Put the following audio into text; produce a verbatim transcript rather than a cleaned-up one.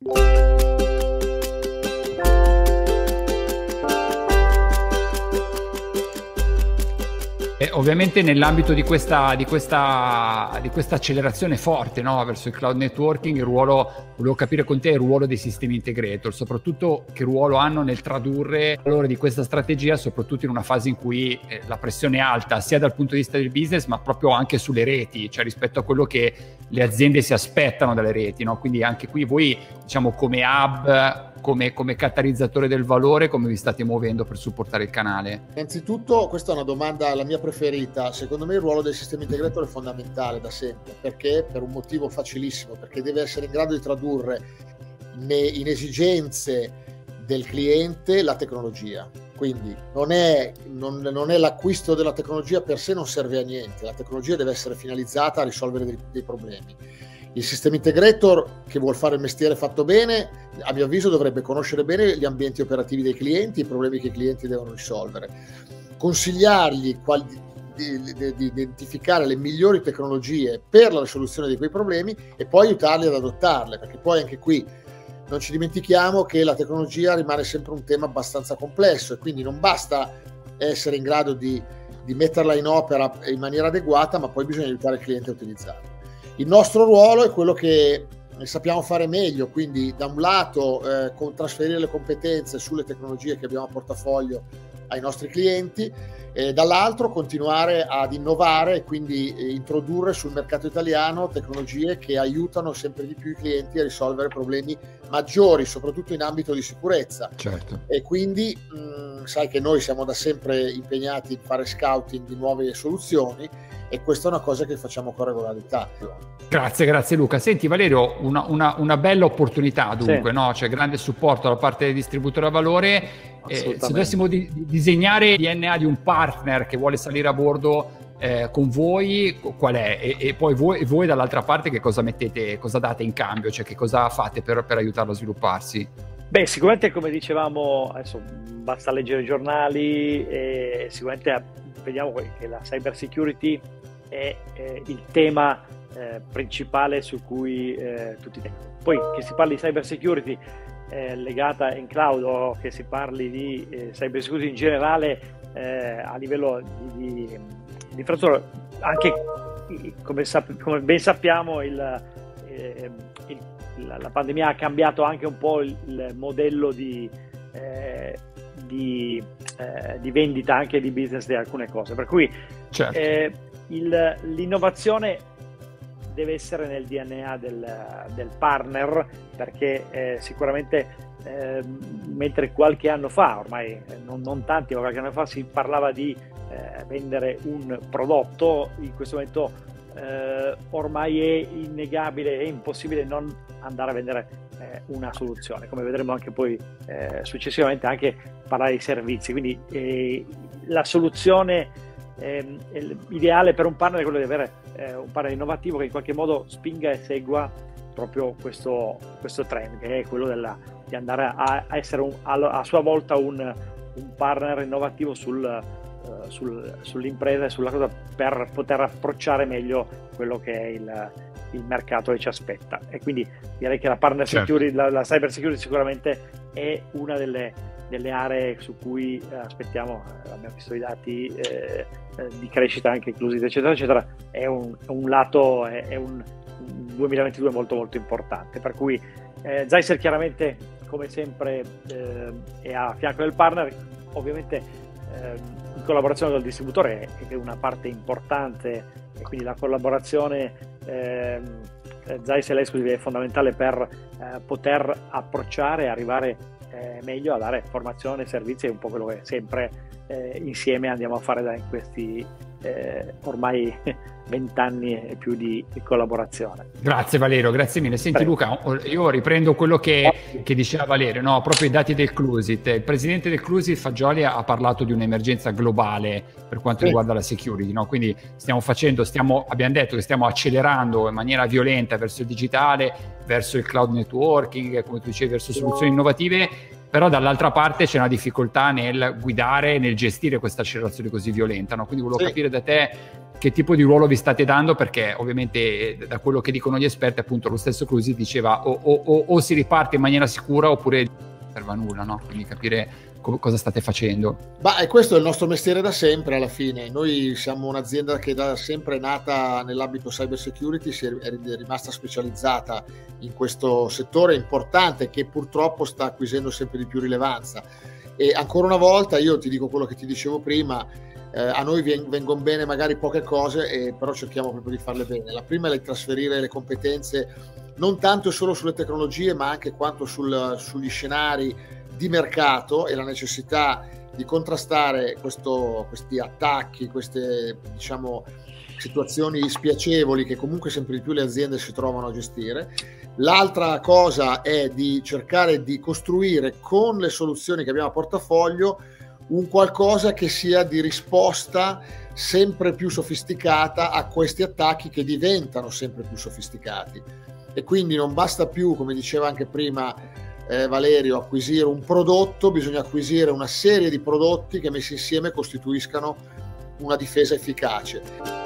E ovviamente nell'ambito di questa, di questa, di questa accelerazione forte, no, verso il cloud networking, il ruolo, volevo capire con te il ruolo dei sistemi integrator, soprattutto che ruolo hanno nel tradurre il valore di questa strategia, soprattutto in una fase in cui eh, la pressione è alta, sia dal punto di vista del business, ma proprio anche sulle reti, cioè rispetto a quello che le aziende si aspettano dalle reti, no? Quindi anche qui voi, diciamo, come hub, Come, come catalizzatore del valore, come vi state muovendo per supportare il canale? Innanzitutto, questa è una domanda, la mia preferita. Secondo me il ruolo del sistema integrator è fondamentale da sempre. Perché? Per un motivo facilissimo, perché deve essere in grado di tradurre in esigenze del cliente la tecnologia. Quindi non è, non, non è l'acquisto della tecnologia per sé, non serve a niente. La tecnologia deve essere finalizzata a risolvere dei, dei problemi. Il sistema integrator che vuol fare il mestiere fatto bene, a mio avviso dovrebbe conoscere bene gli ambienti operativi dei clienti, i problemi che i clienti devono risolvere, consigliargli quali, di, di, di identificare le migliori tecnologie per la risoluzione di quei problemi e poi aiutarli ad adottarle, perché poi anche qui non ci dimentichiamo che la tecnologia rimane sempre un tema abbastanza complesso e quindi non basta essere in grado di, di metterla in opera in maniera adeguata, ma poi bisogna aiutare il cliente a utilizzarla. Il nostro ruolo è quello che sappiamo fare meglio, quindi da un lato eh, con trasferire le competenze sulle tecnologie che abbiamo a portafoglio ai nostri clienti, e dall'altro continuare ad innovare e quindi eh, introdurre sul mercato italiano tecnologie che aiutano sempre di più i clienti a risolvere problemi maggiori, soprattutto in ambito di sicurezza. Certo. E quindi mh, sai che noi siamo da sempre impegnati in fare scouting di nuove soluzioni, e questa è una cosa che facciamo con regolarità. Grazie, grazie Luca. Senti Valerio, una, una, una bella opportunità dunque, sì. No? C'è grande supporto da parte del distributore a valore. Eh, se dovessimo di, di disegnare il D N A di un partner che vuole salire a bordo eh, con voi, qual è? E, e poi voi, voi dall'altra parte che cosa mettete, cosa date in cambio? Cioè che cosa fate per, per aiutarlo a svilupparsi? Beh, sicuramente come dicevamo, adesso basta leggere i giornali e sicuramente vediamo che la cyber security è eh, il tema eh, principale su cui eh, tutti tengono. Poi che si parli di cyber security eh, legata in cloud o che si parli di eh, cyber security in generale eh, a livello di, di, di infrastruttura, anche come, sap- come ben sappiamo il, eh, il, la, la pandemia ha cambiato anche un po' il, il modello di eh, Di, eh, di vendita anche di business di alcune cose, per cui certo. eh, il, l'innovazione deve essere nel D N A del, del partner, perché eh, sicuramente eh, mentre qualche anno fa, ormai non, non tanti ma qualche anno fa, si parlava di eh, vendere un prodotto, in questo momento eh, ormai è innegabile, è impossibile non andare a vendere eh, una soluzione, come vedremo anche poi eh, successivamente, anche parlare di servizi. Quindi eh, la soluzione eh, ideale per un partner è quello di avere eh, un partner innovativo che in qualche modo spinga e segua proprio questo, questo trend, che è quello della, di andare a, a essere un, a, a sua volta un, un partner innovativo sul Uh, sul, sull'impresa e sulla cosa, per poter approcciare meglio quello che è il, il mercato che ci aspetta. E quindi direi che la partner certo. security, la, la cyber security sicuramente è una delle, delle aree su cui eh, aspettiamo, eh, abbiamo visto i dati eh, eh, di crescita anche inclusive eccetera eccetera, è un, un lato, è, è un, un duemilaventidue molto molto importante, per cui eh, Zyser chiaramente come sempre eh, è a fianco del partner, ovviamente eh, in collaborazione col distributore è una parte importante, e quindi la collaborazione eh, Zyser Exclusive è fondamentale per eh, poter approcciare e arrivare eh, meglio a dare formazione, servizi, e un po' quello che sempre eh, insieme andiamo a fare da in questi eh, ormai vent'anni e più di, di collaborazione. Grazie Valerio, grazie mille. Senti Prego. Luca, io riprendo quello che, che diceva Valerio, no? Proprio i dati del Clusit. Il presidente del Clusit, Fagioli, ha parlato di un'emergenza globale per quanto sì. riguarda la security, no? Quindi stiamo facendo, stiamo, abbiamo detto che stiamo accelerando in maniera violenta verso il digitale, verso il cloud networking, come tu dicevi, verso soluzioni innovative. però dall'altra parte c'è una difficoltà nel guidare, nel gestire questa accelerazione così violenta, no? Quindi volevo sì. capire da te che tipo di ruolo vi state dando, perché ovviamente da quello che dicono gli esperti, appunto lo stesso Cruisi diceva o, o, o, o si riparte in maniera sicura oppure non serve a nulla, no? Quindi capire cosa state facendo. Ma e questo è il nostro mestiere da sempre alla fine. Noi siamo un'azienda che da sempre è nata nell'ambito cyber security, si è rimasta specializzata in questo settore importante che purtroppo sta acquisendo sempre di più rilevanza. E ancora una volta io ti dico quello che ti dicevo prima, eh, a noi vengono bene magari poche cose, e però cerchiamo proprio di farle bene. La prima è di trasferire le competenze non tanto solo sulle tecnologie ma anche quanto sul, sugli scenari di mercato e la necessità di contrastare questo, questi attacchi, queste diciamo situazioni spiacevoli che comunque sempre di più le aziende si trovano a gestire. L'altra cosa è di cercare di costruire con le soluzioni che abbiamo a portafoglio un qualcosa che sia di risposta sempre più sofisticata a questi attacchi che diventano sempre più sofisticati, e quindi non basta più, come diceva anche prima Eh, Valerio, acquisire un prodotto, bisogna acquisire una serie di prodotti che messi insieme costituiscano una difesa efficace.